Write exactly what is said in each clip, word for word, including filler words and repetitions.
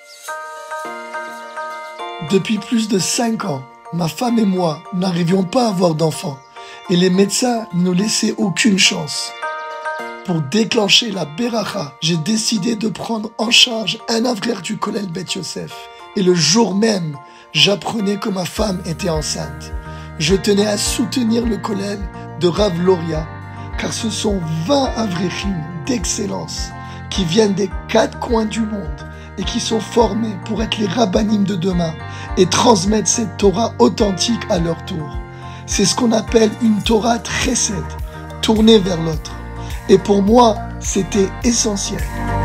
Depuis plus de cinq ans, ma femme et moi n'arrivions pas à avoir d'enfants et les médecins ne nous laissaient aucune chance. Pour déclencher la Beracha, j'ai décidé de prendre en charge un avraire du Kollel Beth Yosef. Et le jour même, j'apprenais que ma femme était enceinte. Je tenais à soutenir le Kollel de Rav Loria, car ce sont vingt avrechim d'excellence qui viennent des quatre coins du monde et qui sont formés pour être les rabbanim de demain et transmettre cette Torah authentique à leur tour. C'est ce qu'on appelle une Torah chesed, tournée vers l'autre. Et pour moi, c'était essentiel.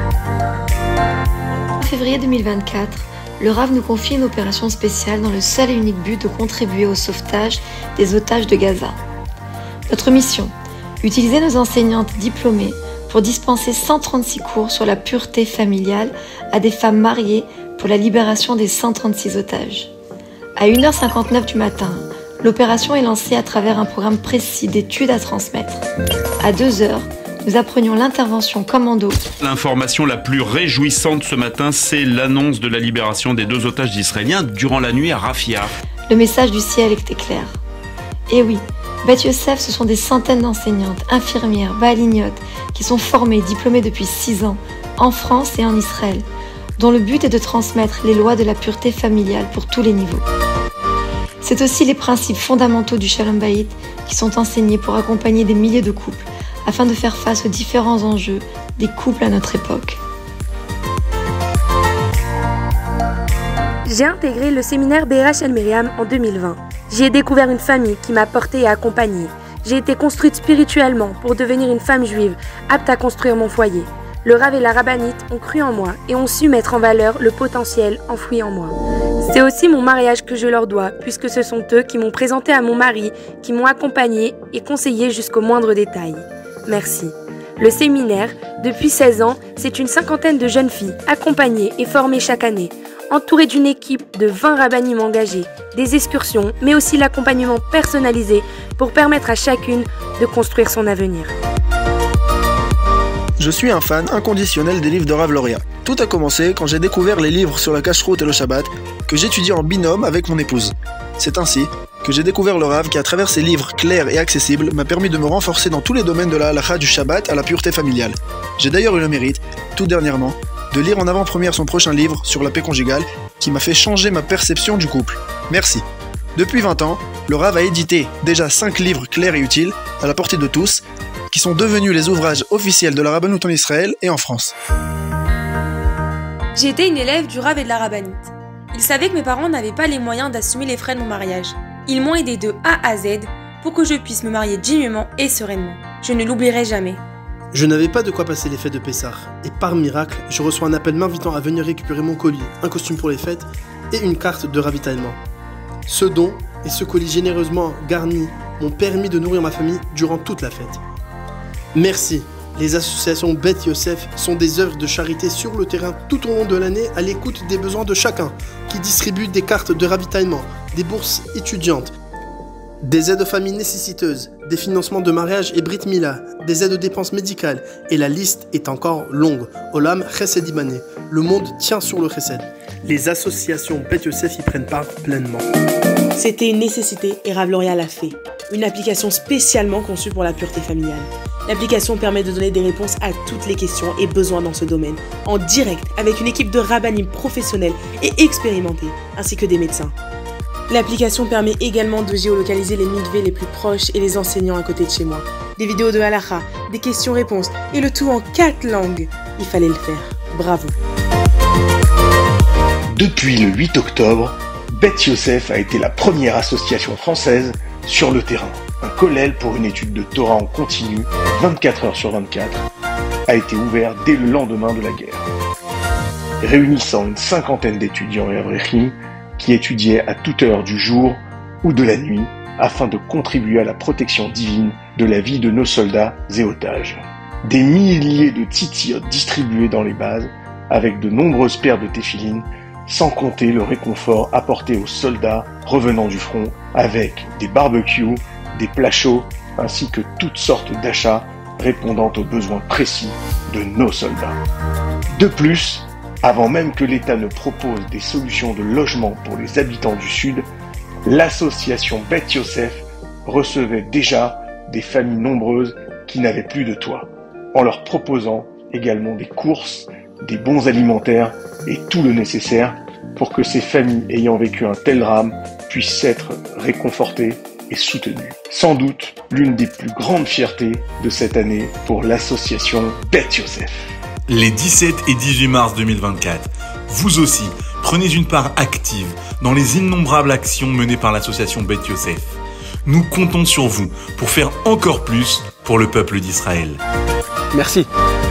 En février deux mille vingt-quatre, le Rav nous confie une opération spéciale dans le seul et unique but de contribuer au sauvetage des otages de Gaza. Notre mission, utiliser nos enseignantes diplômées pour dispenser cent trente-six cours sur la pureté familiale à des femmes mariées pour la libération des cent trente-six otages. À une heure cinquante-neuf du matin, l'opération est lancée à travers un programme précis d'études à transmettre. À deux heures, nous apprenions l'intervention commando. L'information la plus réjouissante ce matin, c'est l'annonce de la libération des deux otages israéliens durant la nuit à Rafia. Le message du ciel était clair. Et oui, Beth Yosef, ce sont des centaines d'enseignantes, infirmières, balignotes, qui sont formées, diplômées depuis six ans, en France et en Israël, dont le but est de transmettre les lois de la pureté familiale pour tous les niveaux. C'est aussi les principes fondamentaux du Shalom Bayit qui sont enseignés pour accompagner des milliers de couples, afin de faire face aux différents enjeux des couples à notre époque. J'ai intégré le séminaire B R H El Miriam en deux mille vingt. J'y ai découvert une famille qui m'a portée et accompagnée. J'ai été construite spirituellement pour devenir une femme juive, apte à construire mon foyer. Le Rav et la Rabbinite ont cru en moi et ont su mettre en valeur le potentiel enfoui en moi. C'est aussi mon mariage que je leur dois, puisque ce sont eux qui m'ont présenté à mon mari, qui m'ont accompagnée et conseillée jusqu'au moindre détail. Merci. Le séminaire, depuis seize ans, c'est une cinquantaine de jeunes filles accompagnées et formées chaque année, entourées d'une équipe de vingt rabbinim engagés, des excursions, mais aussi l'accompagnement personnalisé pour permettre à chacune de construire son avenir. Je suis un fan inconditionnel des livres de Rav Loria. Tout a commencé quand j'ai découvert les livres sur la cacheroute et le Shabbat que j'étudie en binôme avec mon épouse. C'est ainsi que j'ai découvert le Rav qui, à travers ses livres clairs et accessibles, m'a permis de me renforcer dans tous les domaines de la halakha du Shabbat à la pureté familiale. J'ai d'ailleurs eu le mérite, tout dernièrement, de lire en avant-première son prochain livre sur la paix conjugale qui m'a fait changer ma perception du couple. Merci. Depuis vingt ans, le Rav a édité déjà cinq livres clairs et utiles, à la portée de tous, qui sont devenus les ouvrages officiels de la Rabbanout en Israël et en France. J'ai été une élève du Rav et de la Rabbinite. Ils savaient que mes parents n'avaient pas les moyens d'assumer les frais de mon mariage. Ils m'ont aidé de A à Z pour que je puisse me marier dignement et sereinement. Je ne l'oublierai jamais. Je n'avais pas de quoi passer les fêtes de Pessah, et par miracle, je reçois un appel m'invitant à venir récupérer mon colis, un costume pour les fêtes et une carte de ravitaillement. Ce don et ce colis généreusement garni m'ont permis de nourrir ma famille durant toute la fête. Merci. Les associations Beth Yosef sont des œuvres de charité sur le terrain tout au long de l'année à l'écoute des besoins de chacun, qui distribuent des cartes de ravitaillement, des bourses étudiantes, des aides aux familles nécessiteuses, des financements de mariage et Brit Mila, des aides aux dépenses médicales, et la liste est encore longue. Olam Chesed Ibané, le monde tient sur le Chesed. Les associations Beth Yosef y prennent part pleinement. C'était une nécessité et Rav Loria l'a fait. Une application spécialement conçue pour la pureté familiale. L'application permet de donner des réponses à toutes les questions et besoins dans ce domaine, en direct avec une équipe de rabbinim professionnels et expérimentés, ainsi que des médecins. L'application permet également de géolocaliser les mikvés les plus proches et les enseignants à côté de chez moi. Des vidéos de halakha, des questions-réponses, et le tout en quatre langues. Il fallait le faire. Bravo. Depuis le huit octobre, Beth Yosef a été la première association française sur le terrain. Un kollel pour une étude de Torah en continu, vingt-quatre heures sur vingt-quatre, a été ouvert dès le lendemain de la guerre. Réunissant une cinquantaine d'étudiants et avrechim qui étudiaient à toute heure du jour ou de la nuit afin de contribuer à la protection divine de la vie de nos soldats et otages. Des milliers de tzitziot distribués dans les bases avec de nombreuses paires de téphilines, sans compter le réconfort apporté aux soldats revenant du front avec des barbecues, des plats chauds, ainsi que toutes sortes d'achats répondant aux besoins précis de nos soldats. De plus, Avant même que l'État ne propose des solutions de logement pour les habitants du Sud, l'association Beth Yosef recevait déjà des familles nombreuses qui n'avaient plus de toit, en leur proposant également des courses, des bons alimentaires et tout le nécessaire pour que ces familles ayant vécu un tel drame puissent être réconfortées et soutenues. Sans doute l'une des plus grandes fiertés de cette année pour l'association Beth Yosef. Les dix-sept et dix-huit mars deux mille vingt-quatre, vous aussi prenez une part active dans les innombrables actions menées par l'association Beth Yosef. Nous comptons sur vous pour faire encore plus pour le peuple d'Israël. Merci.